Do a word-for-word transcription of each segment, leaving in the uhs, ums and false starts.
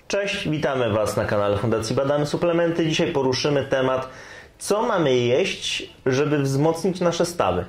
Cześć, witamy Was na kanale Fundacji Badamy Suplementy. Dzisiaj poruszymy temat, co mamy jeść, żeby wzmocnić nasze stawy.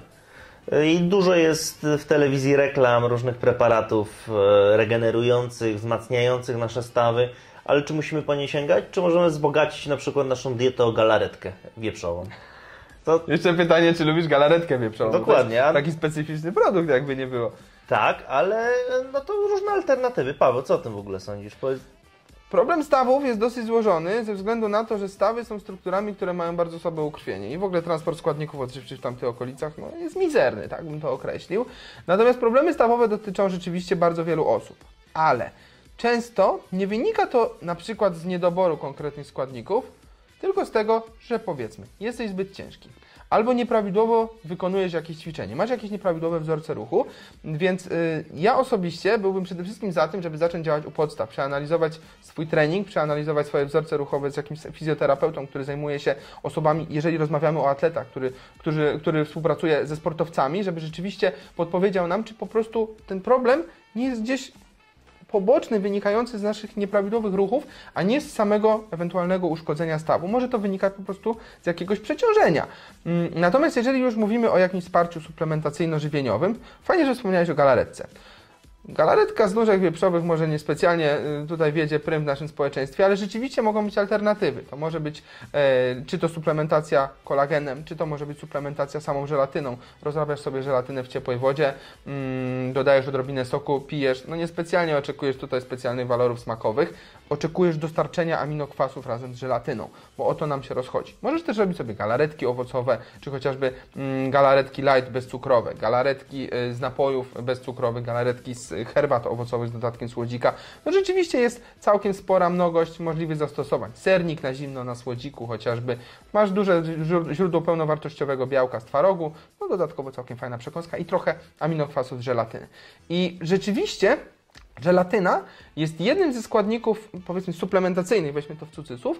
I dużo jest w telewizji reklam różnych preparatów regenerujących, wzmacniających nasze stawy, ale czy musimy po nie sięgać? Czy możemy wzbogacić na przykład naszą dietę o galaretkę wieprzową? To... Jeszcze pytanie, czy lubisz galaretkę wieprzową? Dokładnie. To taki specyficzny produkt, jakby nie było. Tak, ale no to różne alternatywy. Paweł, co o tym w ogóle sądzisz? Powiedz... Problem stawów jest dosyć złożony ze względu na to, że stawy są strukturami, które mają bardzo słabe ukrwienie i w ogóle transport składników odżywczych w tamtych okolicach no, jest mizerny, tak bym to określił. Natomiast problemy stawowe dotyczą rzeczywiście bardzo wielu osób, ale często nie wynika to na przykład z niedoboru konkretnych składników, tylko z tego, że powiedzmy, jesteś zbyt ciężki. Albo nieprawidłowo wykonujesz jakieś ćwiczenie, masz jakieś nieprawidłowe wzorce ruchu, więc y, ja osobiście byłbym przede wszystkim za tym, żeby zacząć działać u podstaw, przeanalizować swój trening, przeanalizować swoje wzorce ruchowe z jakimś fizjoterapeutą, który zajmuje się osobami, jeżeli rozmawiamy o atletach, który, który, który współpracuje ze sportowcami, żeby rzeczywiście podpowiedział nam, czy po prostu ten problem nie jest gdzieś poboczny, wynikający z naszych nieprawidłowych ruchów, a nie z samego ewentualnego uszkodzenia stawu. Może to wynikać po prostu z jakiegoś przeciążenia. Natomiast jeżeli już mówimy o jakimś wsparciu suplementacyjno-żywieniowym, fajnie, że wspomniałeś o galaretce. Galaretka z nóżek wieprzowych może niespecjalnie tutaj wiedzie prym w naszym społeczeństwie, ale rzeczywiście mogą być alternatywy. To może być e, czy to suplementacja kolagenem, czy to może być suplementacja samą żelatyną. Rozrabiasz sobie żelatynę w ciepłej wodzie, mm, dodajesz odrobinę soku, pijesz. No niespecjalnie oczekujesz tutaj specjalnych walorów smakowych. Oczekujesz dostarczenia aminokwasów razem z żelatyną, bo o to nam się rozchodzi. Możesz też robić sobie galaretki owocowe, czy chociażby mm, galaretki light bezcukrowe, galaretki y, z napojów bezcukrowych, galaretki z herbat owocowych z dodatkiem słodzika. No rzeczywiście jest całkiem spora mnogość możliwych zastosowań. Sernik na zimno, na słodziku chociażby. Masz duże źródło pełnowartościowego białka z twarogu, no dodatkowo całkiem fajna przekąska i trochę aminokwasów z żelatyny. I rzeczywiście żelatyna jest jednym ze składników, powiedzmy, suplementacyjnych, weźmy to w cudzysłów,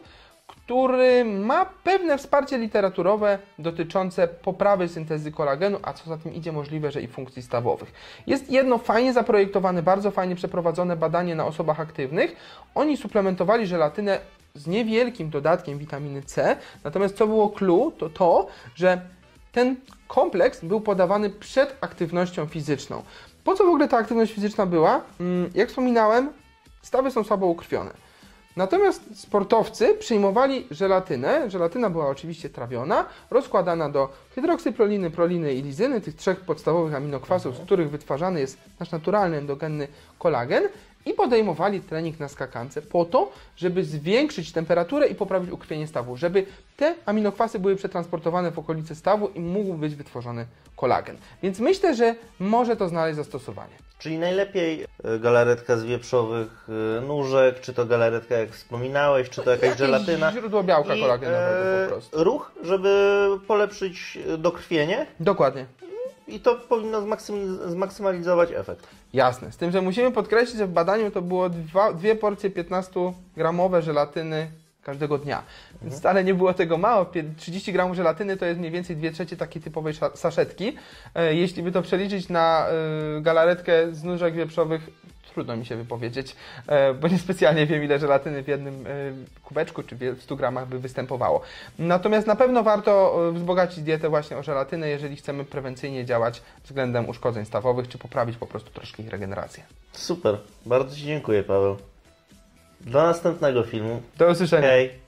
który ma pewne wsparcie literaturowe dotyczące poprawy syntezy kolagenu, a co za tym idzie możliwe, że i funkcji stawowych. Jest jedno fajnie zaprojektowane, bardzo fajnie przeprowadzone badanie na osobach aktywnych. Oni suplementowali żelatynę z niewielkim dodatkiem witaminy C, natomiast co było clue, to to, że ten kompleks był podawany przed aktywnością fizyczną. Po co w ogóle ta aktywność fizyczna była? Jak wspominałem, stawy są słabo ukrwione. Natomiast sportowcy przyjmowali żelatynę, żelatyna była oczywiście trawiona, rozkładana do hydroksyproliny, proliny i lizyny, tych trzech podstawowych aminokwasów, z których wytwarzany jest nasz naturalny endogenny kolagen, i podejmowali trening na skakance po to, żeby zwiększyć temperaturę i poprawić ukrwienie stawu, żeby te aminokwasy były przetransportowane w okolice stawu i mógł być wytworzony kolagen. Więc myślę, że może to znaleźć zastosowanie. Czyli najlepiej galaretka z wieprzowych nóżek, czy to galaretka, jak wspominałeś, czy to jakaś Jakieś żelatyna. Źródło białka I, kolagenowego po prostu. Ruch, żeby polepszyć dokrwienie. Dokładnie. I to powinno zmaksymalizować efekt. Jasne. Z tym, że musimy podkreślić, że w badaniu to było dwa, dwie porcje piętnastogramowe żelatyny każdego dnia. Więc mhm. wcale nie było tego mało. trzydzieści gramów żelatyny to jest mniej więcej dwie trzecie takiej typowej saszetki. Jeśli by to przeliczyć na galaretkę z nóżek wieprzowych, trudno mi się wypowiedzieć, bo niespecjalnie wiem, ile żelatyny w jednym kubeczku czy w stu gramach by występowało. Natomiast na pewno warto wzbogacić dietę właśnie o żelatynę, jeżeli chcemy prewencyjnie działać względem uszkodzeń stawowych, czy poprawić po prostu troszkę ich regenerację. Super. Bardzo Ci dziękuję, Paweł. Do następnego filmu. Do usłyszenia. Hej.